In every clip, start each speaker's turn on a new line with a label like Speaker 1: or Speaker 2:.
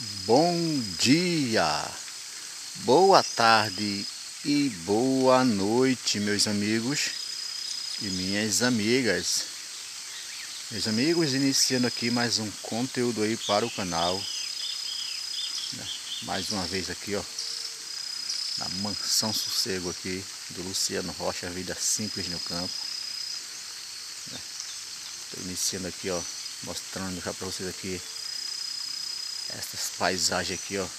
Speaker 1: Bom dia, boa tarde e boa noite, meus amigos e minhas amigas. Meus amigos, iniciando aqui mais um conteúdo aí para o canal. Mais uma vez aqui, ó, na Mansão Sossego aqui do Luciano Rocha, Vida Simples no Campo. Estou iniciando aqui, ó, mostrando já para vocês aqui essas paisagens aqui, ó.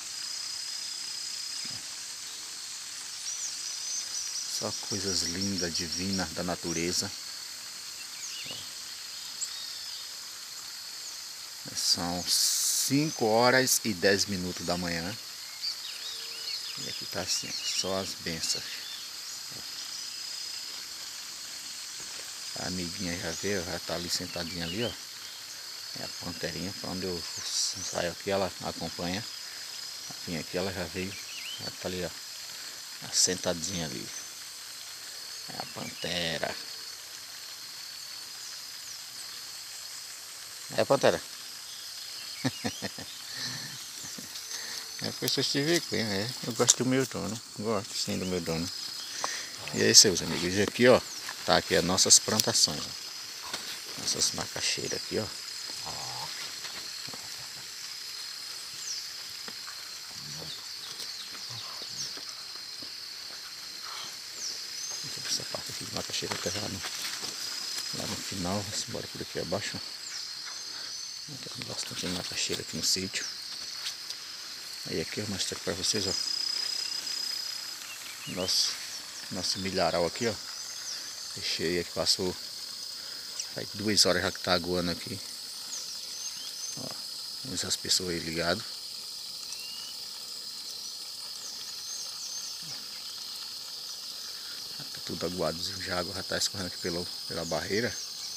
Speaker 1: Só coisas lindas, divinas da natureza. São 5 horas e 10 minutos da manhã. E aqui tá assim, só as bênçãos. A amiguinha já veio, já tá ali sentadinha ali, ó. É a panterinha, pra onde eu saio aqui ela acompanha. Vim aqui, ela já veio, já tá ali, ó, sentadinha ali. É a pantera. É a pantera. Depois eu estive aqui, né? Eu gosto do meu dono, gosto sim do meu dono. E aí, seus amigos, e aqui, ó, tá aqui as nossas plantações, ó. Nossas macaxeiras aqui, ó. Essa parte aqui de macaxeira até lá no final, bora por aqui abaixo. Tem bastante macaxeira aqui no sítio. Aí aqui eu mostro para vocês, ó, nosso milharal aqui, ó. Fechei aqui, passou faz 2 horas já que tá aguando aqui. Ó, vamos as pessoas aí ligadas. Tá tudo aguadozinho, já a água já tá escorrendo aqui pela barreira.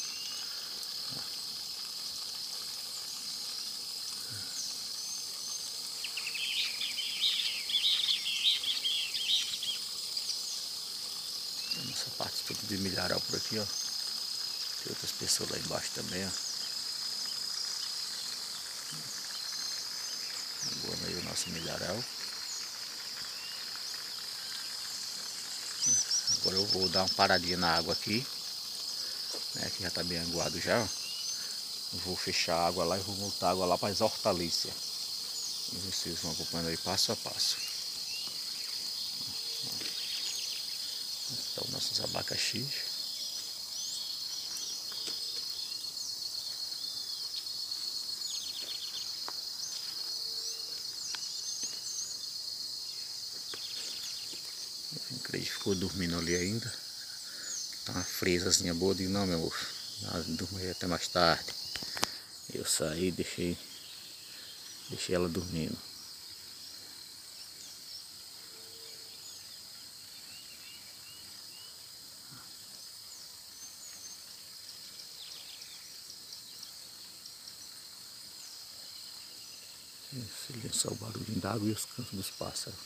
Speaker 1: Tem essa parte toda de milharal por aqui, ó. Tem outras pessoas lá embaixo também, ó. Aguando aí o nosso milharal. Agora eu vou dar uma paradinha na água aqui, né, que já tá bem aguado já, ó. Eu vou fechar a água lá e vou voltar a água lá para as hortaliças. E vocês vão acompanhando aí passo a passo. Então, nossos abacaxis. O Creide ficou dormindo ali ainda. Tá uma fresazinha boa. Eu digo, não, meu amor, dormir até mais tarde. Eu saí e deixei ela dormindo. Silenciar o barulhinho da água e os cantos dos pássaros.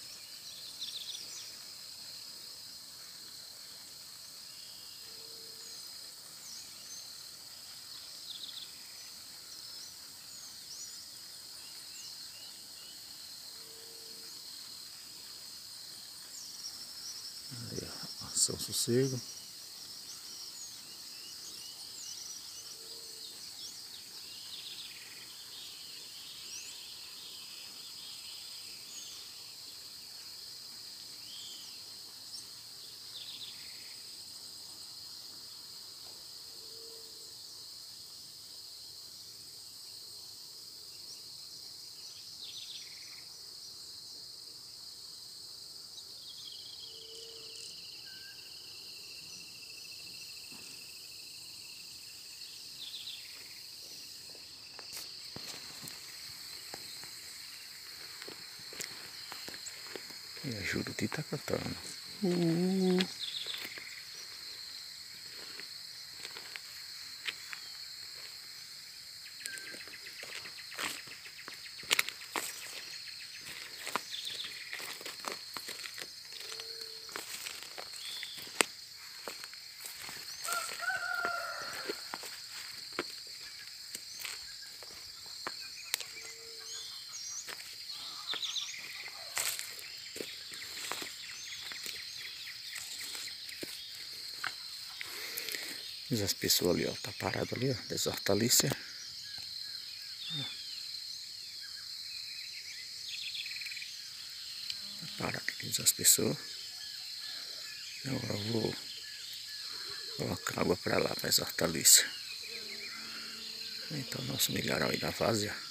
Speaker 1: Aí, ó, Mansão Sossego. E a Juruti tá cantando. As pessoas ali, ó, tá parado ali, ó, das hortaliças. Tá parado aqui as pessoas. Agora eu vou colocar água pra lá, para as hortaliças. Então nosso milharal aí na fase, ó.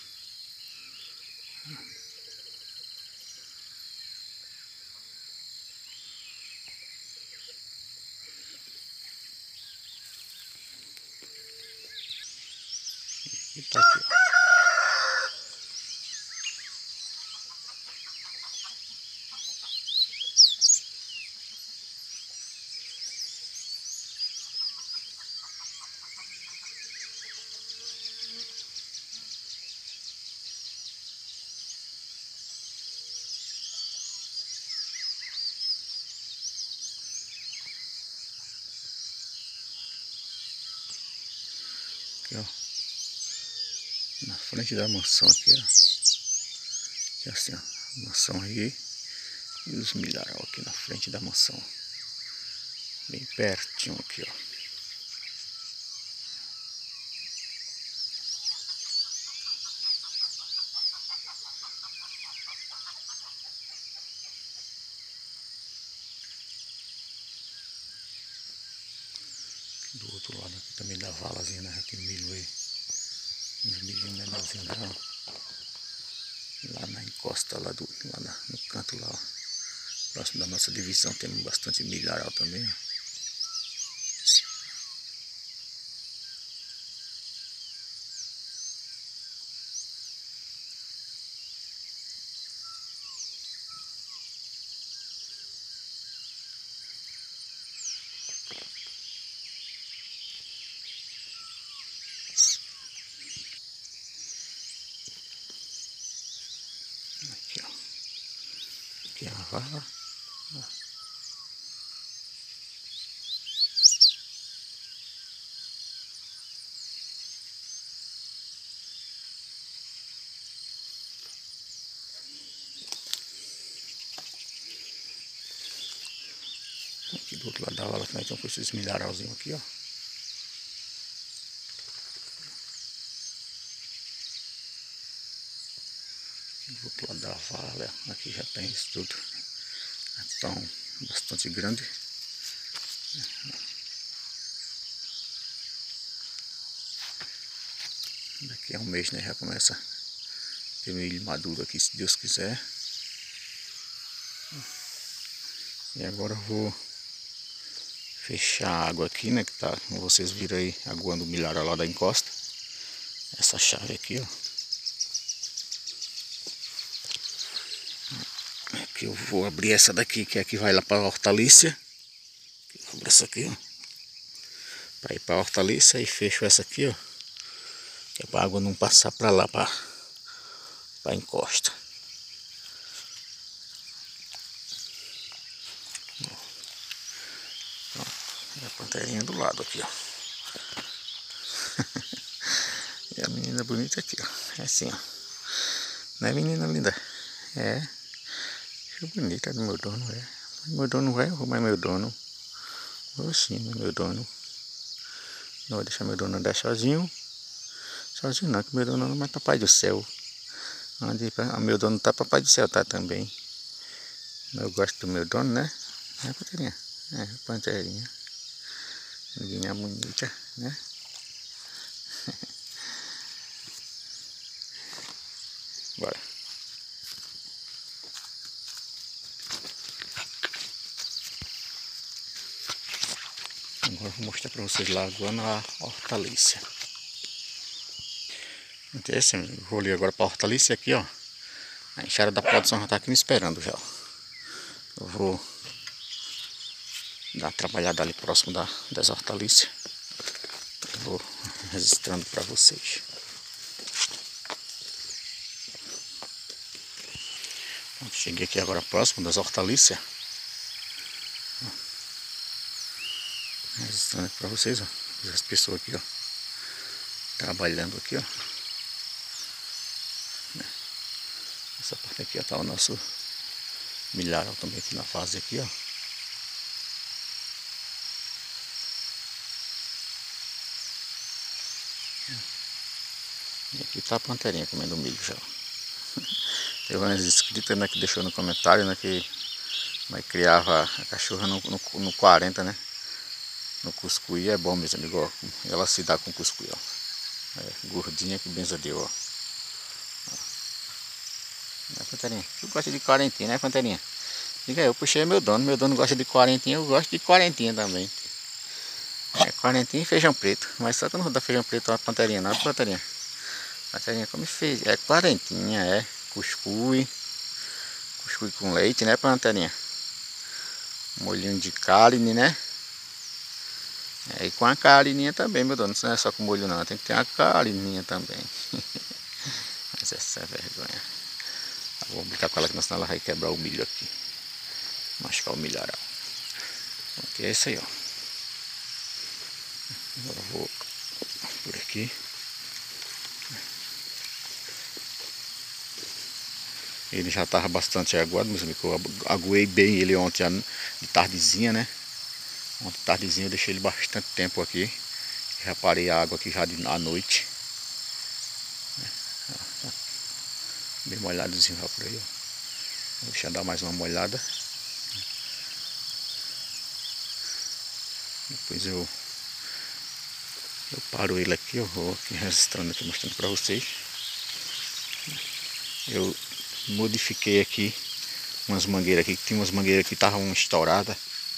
Speaker 1: E tá aqui, ó. Aqui, ó. Na frente da mansão aqui, ó. Aqui assim, ó. A mansão aí. E os milharal aqui na frente da mansão. Bem pertinho aqui, ó. Do outro lado aqui também da valazinha, né? Tem milho aí. Uns milhinhos menorzinhos lá na encosta, lá no canto lá, ó. Próximo da nossa divisão temos bastante milharal também, ó. Aqui, ó. Aqui é a vala. Aqui do outro lado da vala também tem esses milharalzinhos aqui, ó. Aqui do outro lado da vala, aqui já tem isso tudo. Então, bastante grande. Daqui a um mês, né, já começa a ter milho maduro aqui, se Deus quiser. E agora eu vou fechar a água aqui, né, que tá, como vocês viram aí, aguando o milharal lá da encosta. Essa chave aqui, ó. Aqui eu vou abrir essa daqui, que é a que vai lá para a hortaliça. Abro essa aqui, ó, para ir para a hortaliça, e fecho essa aqui, ó, que é para a água não passar para lá, para a encosta. Ó, e a panterinha do lado aqui, ó. E a menina bonita aqui, ó. É assim, ó. Não é, menina linda? É. Que bonita do meu dono, é. Meu dono vai, mas meu dono. Oxi, meu dono. Não vou deixar meu dono andar sozinho. Sozinho não, que meu dono não é papai do céu. Onde meu dono tá, papai do céu tá também. Eu gosto do meu dono, né? É, panterinha. É, panterinha. Menina bonita, né? Bora. Agora eu vou mostrar para vocês lá aguando a hortaliça. Então é assim, vou ali agora para a hortaliça aqui, ó. A enxada da produção já tá aqui me esperando já, ó. Eu vou dar uma trabalhada ali próximo das hortaliças. Eu vou registrando para vocês. Cheguei aqui agora próximo das hortaliças. Registrando para vocês, ó. As pessoas aqui, ó. Trabalhando aqui, ó. Essa parte aqui, ó, tá o nosso milharal também aqui na fase aqui, ó. E aqui tá a Panterinha comendo milho já. Teve umas inscritas, né, que deixou no comentário, né, que nós criava a cachorra no 40, né? No cuscuz é bom, meus amigos, ó. Ela se dá com cuscuz, ó. É, gordinha que benza deu, ó. Né, Panterinha? Tu gosta de quarentinha, né, Panterinha? Diga aí, eu puxei meu dono gosta de quarentinha, eu gosto de quarentinha também. É quarentinha e feijão preto, mas só que eu não vou dar feijão preto a Panterinha, não, Panterinha. Panterinha come feijão, é quarentinha, é cuscuz com leite, né, Panterinha? Molhinho de carne, né? É, e com a carninha também, meu dono, não é só com molho não, tem que ter a carninha também. Mas essa é vergonha. Vou brincar com ela que senão ela vai quebrar o milho aqui. Machucar o milharal. Aqui é isso aí, ó. Agora eu vou por aqui. Ele já estava bastante aguado, meus amigos. Eu aguei bem ele ontem de tardezinha, né? Ontem de tardezinha eu deixei ele bastante tempo aqui. Já parei a água aqui já à noite. Bem molhadozinho já por aí, ó. Vou deixar dar mais uma molhada. Depois eu paro ele aqui, eu vou aqui registrando aqui, mostrando para vocês. Eu modifiquei aqui umas mangueiras aqui, que tinha umas mangueiras que estavam estouradas.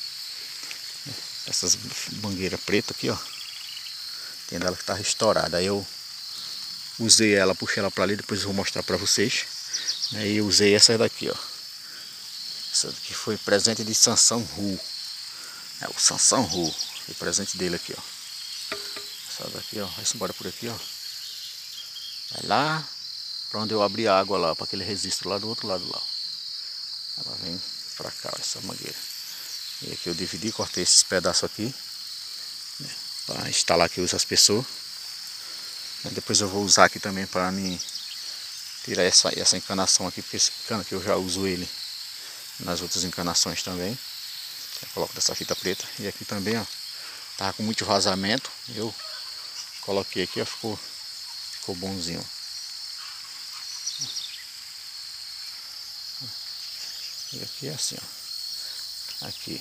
Speaker 1: Essas mangueiras pretas aqui, ó. Tem dela que estava estourada. Aí eu usei ela, puxei ela para ali, depois eu vou mostrar para vocês. Aí eu usei essa daqui, ó. Essa daqui foi presente de Sansão Ru. É o Sansão Ru. Foi presente dele aqui, ó. Essa daqui, ó. Vai-se embora por aqui, ó. Vai lá para onde eu abri a água lá, para aquele registro lá do outro lado lá. Ela vem para cá, ó, essa mangueira. E aqui eu dividi, cortei esses pedaços aqui, né, para instalar aqui os aspersor. Depois eu vou usar aqui também para mim tirar essa encanação aqui, porque esse cano aqui eu já uso ele nas outras encanações também. Eu coloco dessa fita preta. E aqui também, ó, tava com muito vazamento, eu coloquei aqui, ó, ficou bonzinho. E aqui é assim, ó. Aqui.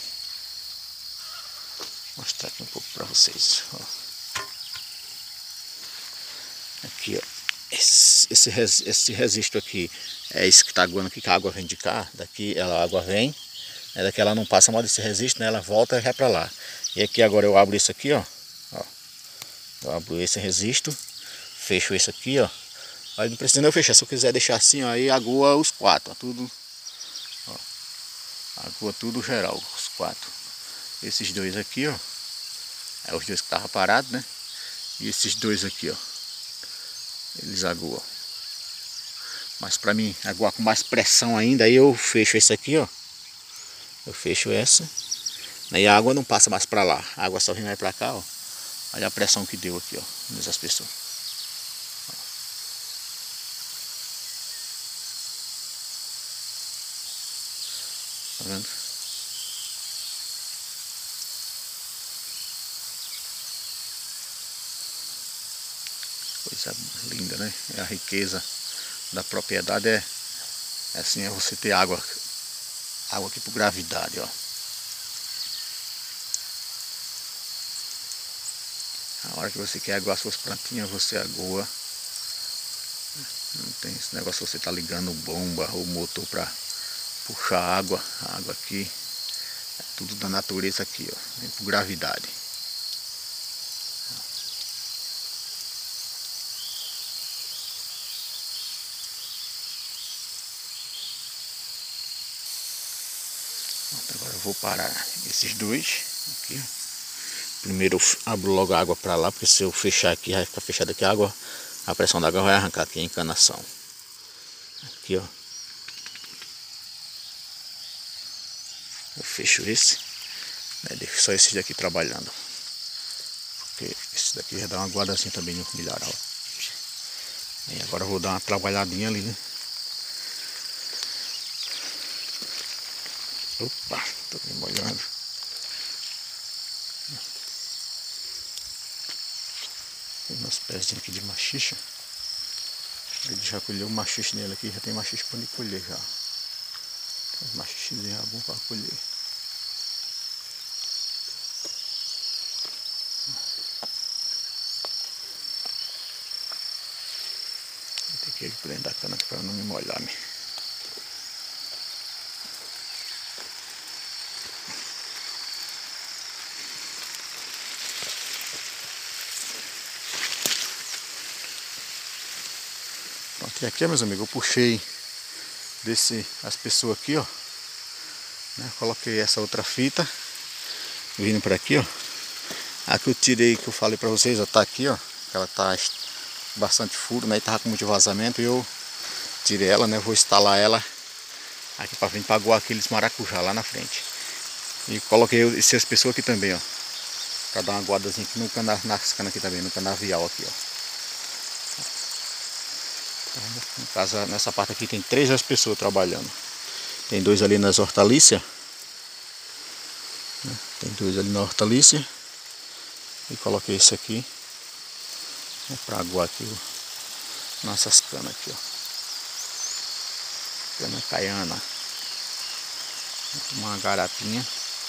Speaker 1: Vou mostrar aqui um pouco para vocês, ó. Aqui, ó. Esse registro aqui é esse que está aguando aqui, que a água vem de cá. Daqui a água vem, daqui ela não passa mal desse registro, né? Ela volta e vai para lá. E aqui agora eu abro isso aqui, ó. Eu abro esse registro, fecho esse aqui, ó. Aí não precisa nem eu fechar, se eu quiser deixar assim, ó, aí agoa os quatro, ó, tudo. Ó, agoa tudo geral, os quatro. Esses dois aqui, ó. É os dois que estavam parados, né? E esses dois aqui, ó. Eles aguam. Mas para mim aguar com mais pressão ainda, aí eu fecho esse aqui, ó. Eu fecho essa. Aí a água não passa mais para lá. A água só vem mais para cá, ó. Olha a pressão que deu aqui, ó, nos aspersor. Tá vendo? Coisa linda, né? É a riqueza da propriedade, é assim, é você ter água aqui por gravidade, ó. A hora que você quer aguar suas plantinhas, você agoa. Não tem esse negócio de você tá ligando bomba ou motor para puxar a água aqui. É tudo da natureza aqui, ó. Vem por gravidade. Agora eu vou parar esses dois aqui. Primeiro eu abro logo a água para lá, porque se eu fechar aqui, vai ficar fechada aqui a água, a pressão da água vai arrancar aqui a encanação. Aqui, ó. Eu fecho esse, né, deixo só esses daqui trabalhando. Porque esse daqui já dá uma guardazinha também no milharal. E agora eu vou dar uma trabalhadinha ali, né? Opa, tô me molhando. Tem meus pezinhos aqui de machixa. Ele já colheu um machixe nele aqui, já tem machixe para ele colher já. Tem uns machichezinhos bom para colher. Vou ter que prender a cana para não me molhar. Pronto, e aqui, meus amigos, eu puxei as pessoas aqui, ó. Né? Coloquei essa outra fita vindo por aqui, ó. A que eu tirei, que eu falei pra vocês, ó, tá aqui, ó. Ela tá bastante furo, né? E tava com muito vazamento. E eu tirei ela, né? Vou instalar ela aqui pra frente, pra aguar aqueles maracujá lá na frente. E coloquei essas pessoas aqui também, ó. Pra dar uma aguadazinha aqui nas canas aqui também, no canavial aqui, ó. No caso, nessa parte aqui tem 3 pessoas trabalhando. Tem 2 ali nas hortaliças. Tem 2 ali na hortaliça. E coloquei esse aqui, né, para aguar aqui nossas canas aqui, ó. Cana caiana. Uma garapinha.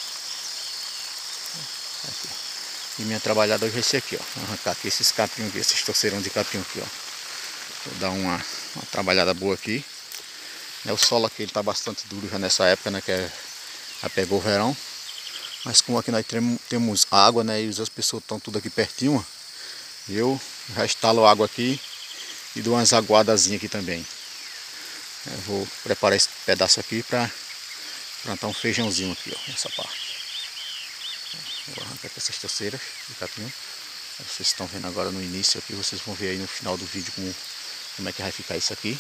Speaker 1: Aqui. E minha trabalhada hoje vai ser aqui, ó. Arrancar aqui esses capinhos aqui, esses torceirão de capinho aqui, ó. Vou dar uma trabalhada boa aqui. O solo aqui ele tá bastante duro já nessa época, né? Que já pegou o verão. Mas como aqui nós temos água, né? E as pessoas estão tudo aqui pertinho, ó, eu já instalo água aqui e dou umas aguadazinhas aqui também. Eu vou preparar esse pedaço aqui para plantar um feijãozinho aqui, ó, nessa parte. Vou arrancar aqui essas torceiras de capim. Vocês estão vendo agora no início aqui, vocês vão ver aí no final do vídeo como é que vai ficar isso aqui.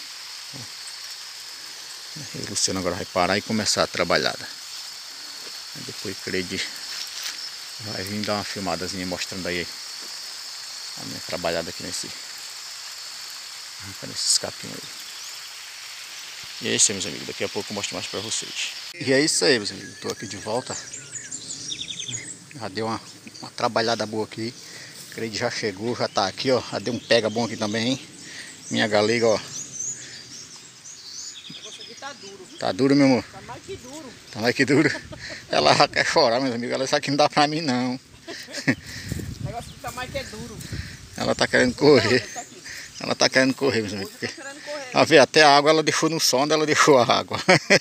Speaker 1: E o Luciano agora vai parar e começar a trabalhada. Depois Cleide vai vir dar uma filmadazinha mostrando aí a minha trabalhada aqui nesses capinhos aí. E é isso aí, meus amigos, daqui a pouco eu mostro mais pra vocês. E é isso aí, meus amigos, estou aqui de volta. Já deu uma trabalhada boa aqui. Cleide já chegou, já tá aqui, ó. Já deu um pega bom aqui também, hein? Minha galega, ó.
Speaker 2: Tá duro.
Speaker 1: Tá duro, meu amor?
Speaker 2: Tá mais que duro.
Speaker 1: Tá mais que duro. Ela já quer chorar, meus amigos. Ela disse que não dá pra mim, não.
Speaker 2: O negócio do tamanho que é duro.
Speaker 1: Ela tá querendo correr.
Speaker 2: Tá aqui.
Speaker 1: Ela tá querendo correr, meus amigos.
Speaker 2: Tá querendo correr.
Speaker 1: A ver, até a água ela deixou no som, ela deixou a água.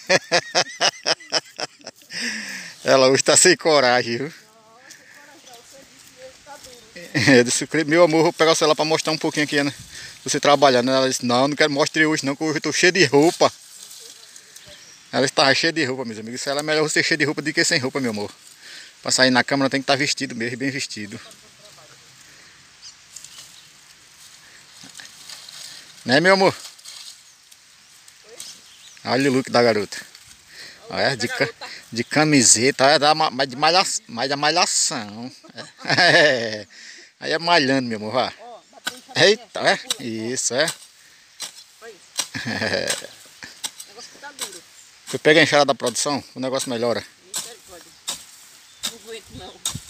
Speaker 1: Ela hoje tá sem coragem, viu? Eu disse, meu amor, vou pegar o celular pra mostrar um pouquinho aqui, né? Você trabalhando. Ela disse, não quero mostrar hoje não, que hoje eu tô cheio de roupa. Ela estava cheia de roupa, meus amigos. Ela é melhor você cheio de roupa do que sem roupa, meu amor. Pra sair na câmera tem que estar vestido mesmo, bem vestido. Né, meu amor? Olha o look da garota. Olha, de camiseta, mais de malhação. É. Aí é malhando, meu amor, vá. Eita, é? Isso, é. É.
Speaker 2: O negócio tá duro.
Speaker 1: Você pega a enxada da produção, o negócio melhora.
Speaker 2: Misericórdia. Não aguento, não.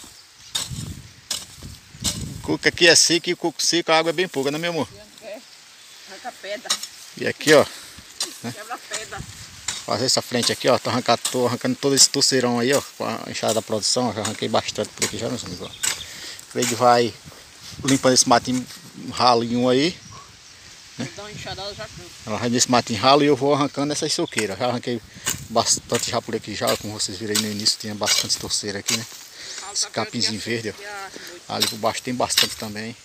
Speaker 1: O cuco aqui é seco e o cuco seco a água é bem pouca, né, meu amor?
Speaker 2: É. Arranca pedra.
Speaker 1: E aqui, ó.
Speaker 2: Quebra pedra.
Speaker 1: Fazer essa frente aqui, ó. Tô arrancando todo esse torceirão aí, ó. Com a enxada da produção. Já arranquei bastante por aqui já, meus amigos. Cleide vai limpando esse matinho ralinho aí.
Speaker 2: Né? Dá uma enxadada já canto.
Speaker 1: Ela vai nesse matinho ralo e eu vou arrancando essas soqueiras. Já arranquei bastante já por aqui já. Como vocês viram aí no início, tinha bastante torceira aqui, né? Esse capinzinho verde, ó. Ali por baixo tem bastante também.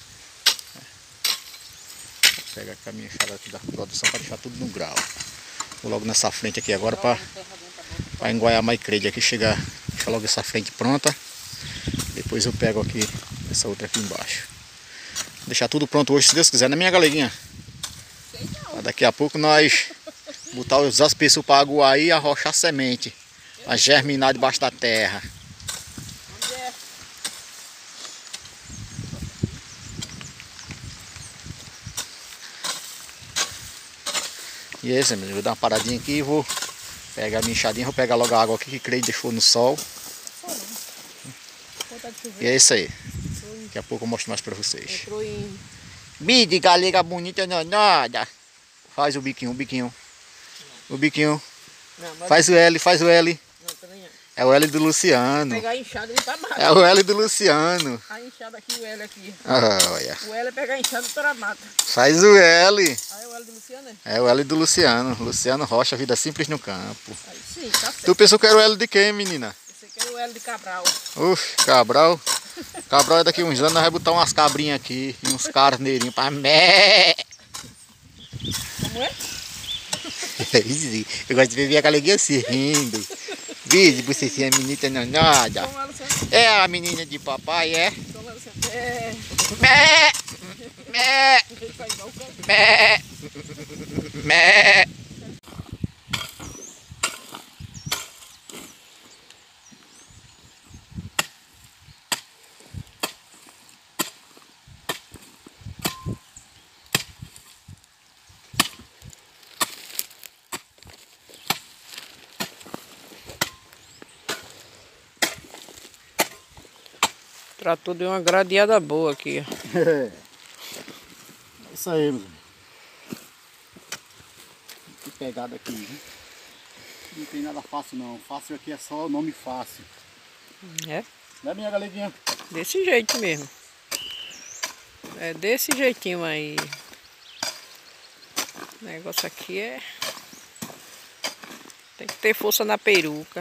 Speaker 1: Vou pegar aqui a minha enxada aqui da produção para deixar tudo no grau. Vou logo nessa frente aqui agora para enguaiar mais Cleide aqui, chegar, deixar logo essa frente pronta. Depois eu pego aqui essa outra aqui embaixo. Vou deixar tudo pronto hoje, se Deus quiser, né, minha galeguinha? Daqui a pouco nós botar os aspeços para aguar aí e arrochar semente. Para germinar debaixo da terra.
Speaker 2: Onde é?
Speaker 1: E é isso, amigo. Vou dar uma paradinha aqui e vou pegar a minha enxadinha. Vou pegar logo a água aqui que Cleide deixou no sol. E é isso aí. Daqui a pouco eu mostro mais pra vocês.
Speaker 2: Entrou em
Speaker 1: Bide, galega bonita, não nada. Faz o biquinho, o biquinho. O biquinho.
Speaker 2: Não, mas
Speaker 1: Faz o L, faz o L.
Speaker 2: não, também não.
Speaker 1: É o L do Luciano.
Speaker 2: Pegar a enxada, ele tá mata.
Speaker 1: É o L do Luciano.
Speaker 2: A enxada aqui, o L aqui.
Speaker 1: Olha.
Speaker 2: O L é pegar a enxada do Toramata.
Speaker 1: Faz o L.
Speaker 2: Aí o L do Luciano, né?
Speaker 1: É o L do Luciano. Luciano Rocha, vida simples no campo.
Speaker 2: Aí sim, tá certo.
Speaker 1: Tu pensou que era o L de quem, menina?
Speaker 2: Esse aqui é o L de Cabral.
Speaker 1: Uf, Cabral. Cabral é daqui uns anos, nós vamos botar umas cabrinhas aqui e uns carneirinhos pra mé.
Speaker 2: Como é?
Speaker 1: Eu gosto de ver a galeguinha assim rindo. Vide, você é menina não nada.
Speaker 2: Como é, Luciano?
Speaker 1: É a menina de papai, é?
Speaker 2: Como é, Luciano? É.
Speaker 1: Mé, mé,
Speaker 2: Ele faz igual o cão.
Speaker 1: mé, mé.
Speaker 2: Tratou de uma gradeada boa aqui.
Speaker 1: É isso aí, meu. Que pegada aqui, viu? Não tem nada fácil não. Fácil aqui é só o nome fácil.
Speaker 2: É?
Speaker 1: Né, minha galeguinha?
Speaker 2: Desse jeito mesmo. É desse jeitinho aí. O negócio aqui é... Tem que ter força na peruca.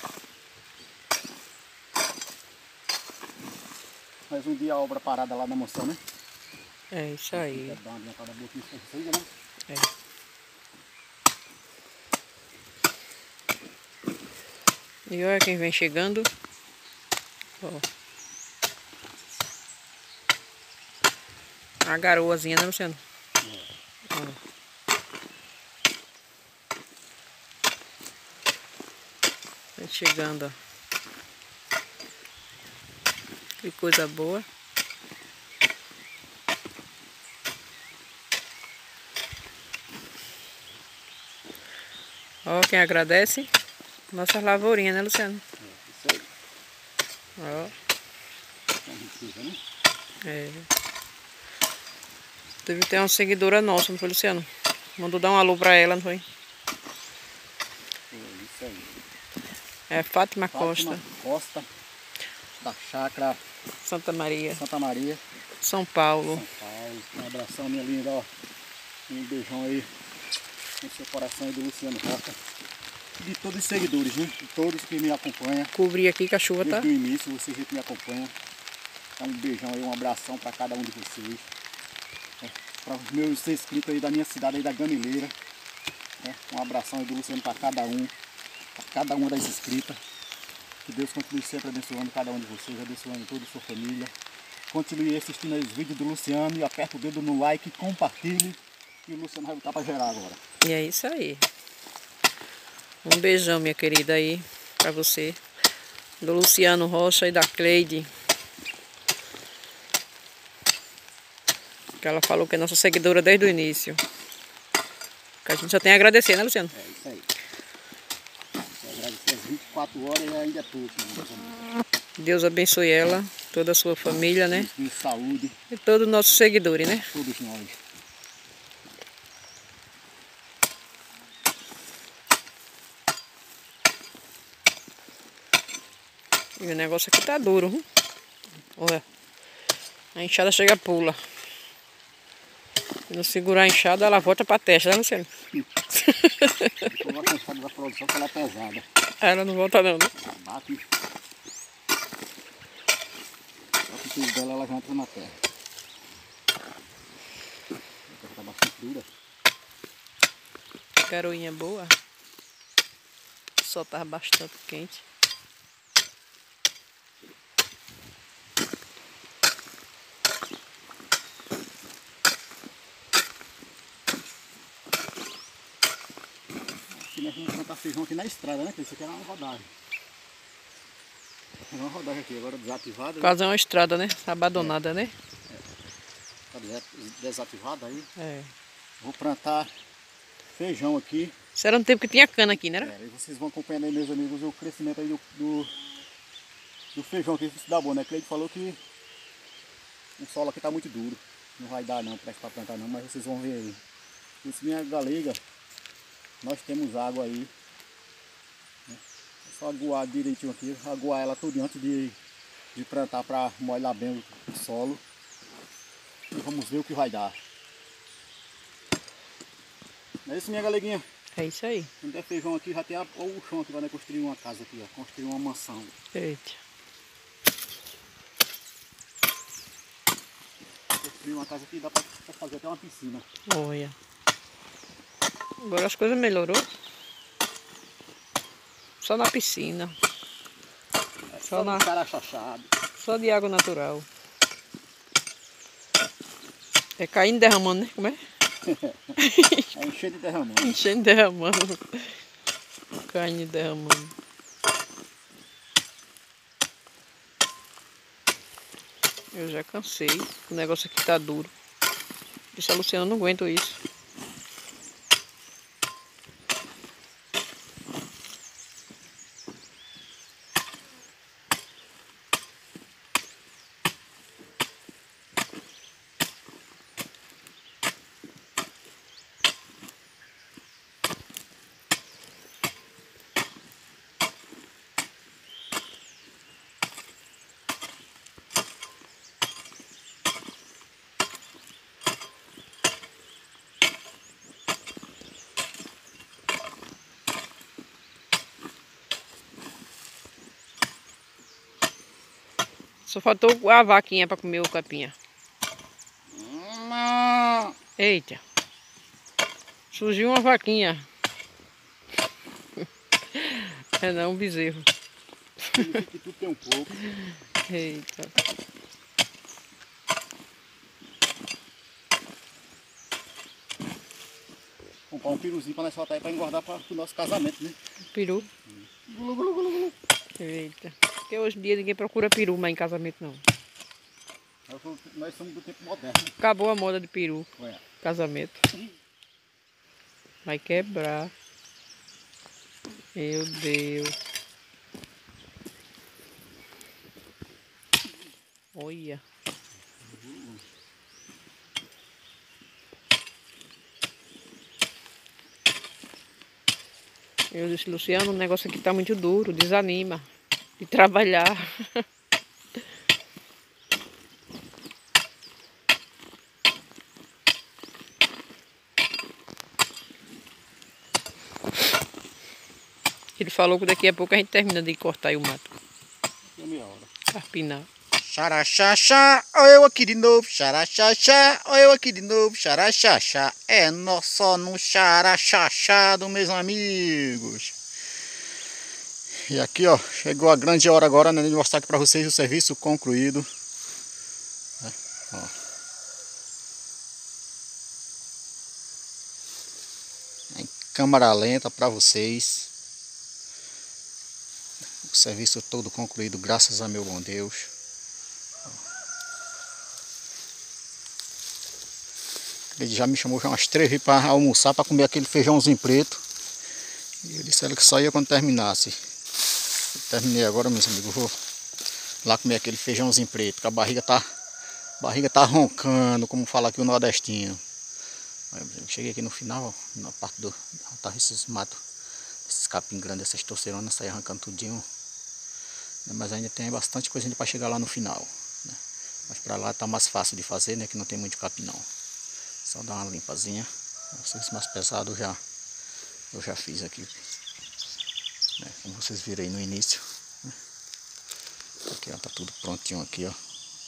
Speaker 1: Mais um dia a obra parada lá na mansão, né?
Speaker 2: É isso aí.
Speaker 1: Quer dar uma adiantada boa aqui, né?
Speaker 2: É. E olha quem vem chegando. Ó. A garoazinha, né, Luciano? Ó. Vem chegando, ó. Que coisa boa. Ó, quem agradece? Nossas lavourinhas, né, Luciano?
Speaker 1: Isso aí.
Speaker 2: Ó.
Speaker 1: Né?
Speaker 2: É. Deve ter uma seguidora nossa, não foi, Luciano? Mandou dar um alô pra ela, não foi?
Speaker 1: Isso aí.
Speaker 2: É Fátima Costa.
Speaker 1: Costa, da Chácara
Speaker 2: Santa Maria.
Speaker 1: Santa Maria,
Speaker 2: São Paulo.
Speaker 1: São Paulo. Um abração, minha linda, ó. Um beijão aí no seu coração aí do Luciano Rocha. De todos os seguidores, né? De todos que me acompanham.
Speaker 2: Cobri aqui que a chuva tá.
Speaker 1: Desde o início, vocês que me acompanham. Então, um beijão aí, um abração para cada um de vocês. Para os meus inscritos aí da minha cidade aí da Gamileira. Um abração aí do Luciano para cada um. Para cada uma das inscritas. Que Deus continue sempre abençoando cada um de vocês, abençoando toda a sua família. Continue assistindo aí os vídeos do Luciano e aperta o dedo no like, compartilhe. E o Luciano vai botar para gerar agora.
Speaker 2: E é isso aí. Um beijão, minha querida, aí pra você. Do Luciano Rocha e da Cleide. Que ela falou que é nossa seguidora desde o início. Que a gente só tem a agradecer, né, Luciano?
Speaker 1: É isso aí. Agradecer as 24 horas e ainda é pouco. Né?
Speaker 2: Deus abençoe ela, toda a sua família, né?
Speaker 1: De saúde.
Speaker 2: E todos os nossos seguidores, né?
Speaker 1: Todos nós.
Speaker 2: E o negócio aqui tá duro, hein? Olha. A enxada chega pula. Se não segurar a enxada, ela volta pra testa, né, Luciano?
Speaker 1: Eu vou cansar da produção que ela é pesada.
Speaker 2: Ela não volta não, né?
Speaker 1: Bate. Só que o peso dela ela já entra na terra. Ela tá bastante dura.
Speaker 2: Garoinha boa. O sol tá bastante quente.
Speaker 1: Aqui nós vamos plantar feijão aqui na estrada, né? Porque isso aqui era uma rodagem. Era uma rodagem aqui, agora desativada.
Speaker 2: Quase uma estrada, né? Abandonada, né?
Speaker 1: Tá desativada aí.
Speaker 2: É.
Speaker 1: Vou plantar feijão aqui.
Speaker 2: Isso era no tempo que tinha cana aqui, né?
Speaker 1: E vocês vão acompanhando aí, meus amigos, o crescimento aí do feijão aqui, se dá bom, né? Cleide falou que o solo aqui tá muito duro. não vai dar não, prestar pra plantar não, mas vocês vão ver aí. Isso, minha galega, nós temos água aí. Né? É só aguar direitinho aqui, aguar ela tudo antes de plantar para molhar bem o solo. E vamos ver o que vai dar. Não é isso, minha galeguinha?
Speaker 2: É isso aí.
Speaker 1: Quando der feijão aqui, já tem o chão que vai construir uma casa aqui, ó. Construir uma mansão.
Speaker 2: Eita.
Speaker 1: Construir uma casa aqui, dá pra fazer até uma piscina.
Speaker 2: Olha. Agora as coisas melhorou. Só na piscina.
Speaker 1: É só na cara chachado.
Speaker 2: Só de água natural. É caindo e derramando, né? Como é?
Speaker 1: É enchendo e derramando.
Speaker 2: Enchendo e derramando. Caindo e derramando. Eu já cansei. O negócio aqui tá duro. Disse a Luciana, não aguento isso. Só faltou a vaquinha para comer o capinha. Eita. Surgiu uma vaquinha. É não, um bezerro.
Speaker 1: Que tudo tem um pouco.
Speaker 2: Eita.
Speaker 1: Comprar um piruzinho para nós soltar aí para engordar para o nosso casamento, né?
Speaker 2: Peru.
Speaker 1: Gulu, gulu, gulu, gulu.
Speaker 2: Eita. Porque hoje em dia ninguém procura peru mais em casamento, não.
Speaker 1: Nós somos do tempo moderno.
Speaker 2: Acabou a moda de peru.
Speaker 1: Ué.
Speaker 2: Casamento. Vai quebrar. Meu Deus. Olha. Eu disse, Luciano, o negócio aqui tá muito duro, desanima de trabalhar. Ele falou que daqui a pouco a gente termina de cortar aí o mato.
Speaker 1: Tem meia hora.
Speaker 2: Carpinar.
Speaker 1: Xaraxaxá, ó eu aqui de novo, xaraxaxá, ó eu aqui de novo, xaraxaxá. É nós só no xaraxaxá, meus amigos. E aqui, ó, chegou a grande hora agora, né, de mostrar aqui pra vocês o serviço concluído. Ó. Em câmera lenta pra vocês. O serviço todo concluído, graças a meu bom Deus. Ele já me chamou já umas 3 vezes para almoçar, para comer aquele feijãozinho preto. E eu disse a ela que só ia quando terminasse. Eu terminei agora, meus amigos, vou lá comer aquele feijãozinho preto, que a barriga tá roncando, como fala aqui o nordestino. Cheguei aqui no final, ó, na parte do... Tá esses matos, esses capim grandes, essas torceironas, saem arrancando tudinho. Mas ainda tem bastante coisa para chegar lá no final, né? Mas para lá tá mais fácil de fazer, né? Que não tem muito capim não. Só dar uma limpazinha. Esses mais pesados eu já fiz aqui, né? Como vocês viram aí no início, né? Aqui, ó, tá tudo prontinho aqui, ó.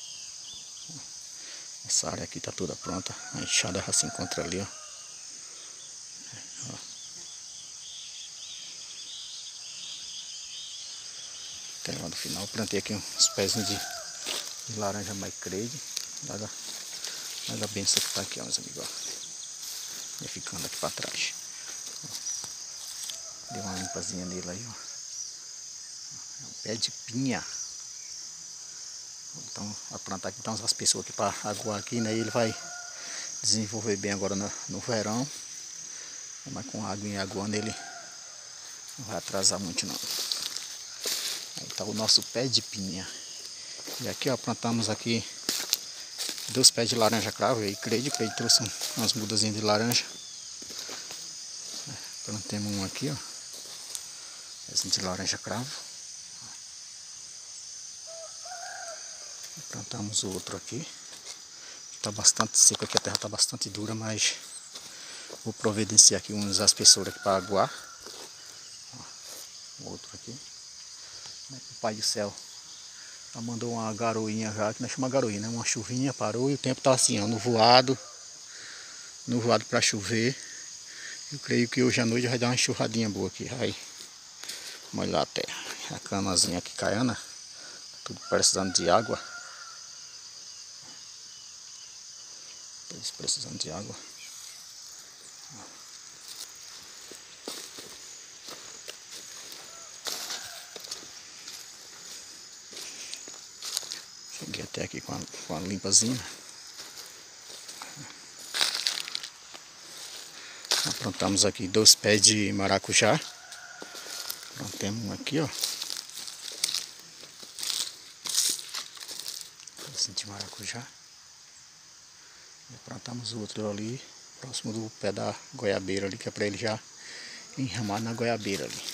Speaker 1: Essa área aqui tá toda pronta. A enxada já se encontra ali, ó. Até lá no final eu plantei aqui uns pezinhos de laranja maicrede. Olha a benção que tá aqui, ó, meus amigos, ó. E ficando aqui pra trás. Deu uma limpazinha nele aí, ó. É um pé de pinha. Então, a plantar aqui, então, as pessoas aqui para aguar aqui, né? E ele vai desenvolver bem agora no verão. Mas com água e aguando ele não vai atrasar muito não. Aí tá o nosso pé de pinha. E aqui, ó, plantamos aqui 2 pés de laranja cravo. Aí Cleide trouxe umas mudazinhas de laranja. Plantemos um aqui, ó. Esse de laranja cravo. Plantamos o outro aqui. Tá bastante seco aqui, a terra tá bastante dura, mas vou providenciar aqui uns espessores aqui para aguar. O outro aqui. O Pai do Céu já mandou uma garoinha já, que nós chamamos garoinha, né? Uma chuvinha, parou e o tempo tá assim, ó, nuvoado para chover. Eu creio que hoje à noite vai dar uma enxurradinha boa aqui, vai molhar a terra. A canazinha aqui caiana, tudo precisando de água. Todos precisando de água. Cheguei até aqui com a limpazinha. Plantamos aqui 2 pés de maracujá. Plantamos um aqui, ó. Esse de maracujá. E plantamos o outro ali, próximo do pé da goiabeira ali, que é para ele já enramar na goiabeira ali.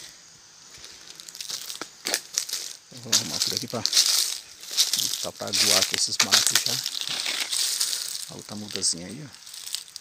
Speaker 1: Eu vou arrumar tudo aqui para aguar aqui esses maracujá. A outra mudazinha aí, ó.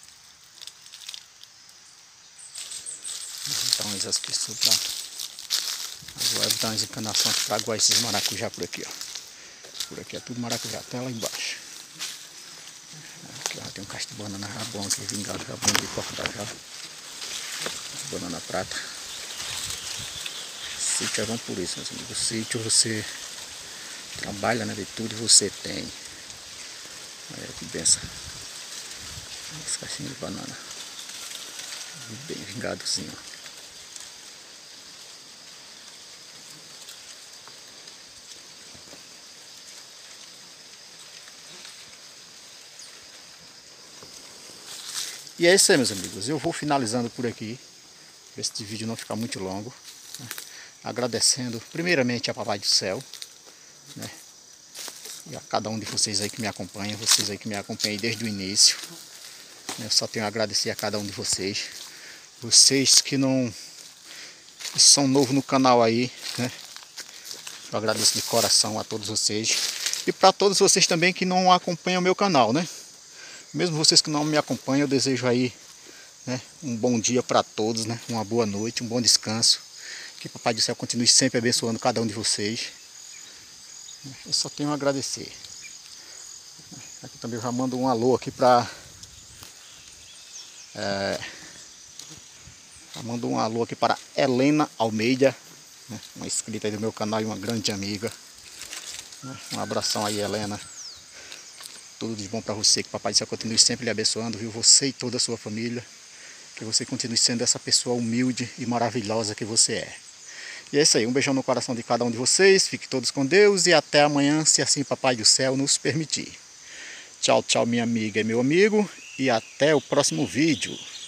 Speaker 1: Então eles espessou para agora dar umas encanações para aguar esses maracujá por aqui, ó. Por aqui é tudo maracujá, até lá embaixo. Aqui ó, tem um cacho de banana já bom aqui, vingado, já bom de cortar já. Banana prata. Sítio é bom por isso, meus amigos. Sítio você trabalha, né? De tudo você tem. Olha que benção. Esse cachinho de banana. Bem vingadozinho. E é isso aí, meus amigos. Eu vou finalizando por aqui. Ver se esse vídeo não ficar muito longo. Né? Agradecendo primeiramente a Papai do Céu. Né? E a cada um de vocês aí que me acompanha. Vocês aí que me acompanham desde o início. Né? Eu só tenho a agradecer a cada um de vocês. Vocês que são novos no canal aí. Né? Eu agradeço de coração a todos vocês. E para todos vocês também que não acompanham o meu canal, né? Mesmo vocês que não me acompanham, eu desejo aí, né, um bom dia para todos, né, uma boa noite, um bom descanso. Que Papai do Céu continue sempre abençoando cada um de vocês. Eu só tenho a agradecer. Aqui também eu já mando um alô aqui para... mando um alô aqui para Helena Almeida, né, uma inscrita aí do meu canal e uma grande amiga. Um abração aí, Helena. Tudo de bom para você, que Papai do Céu continue sempre lhe abençoando, viu? Você e toda a sua família. Que você continue sendo essa pessoa humilde e maravilhosa que você é. E é isso aí, um beijão no coração de cada um de vocês. Fiquem todos com Deus e até amanhã, se assim Papai do Céu nos permitir. Tchau, tchau, minha amiga e meu amigo. E até o próximo vídeo.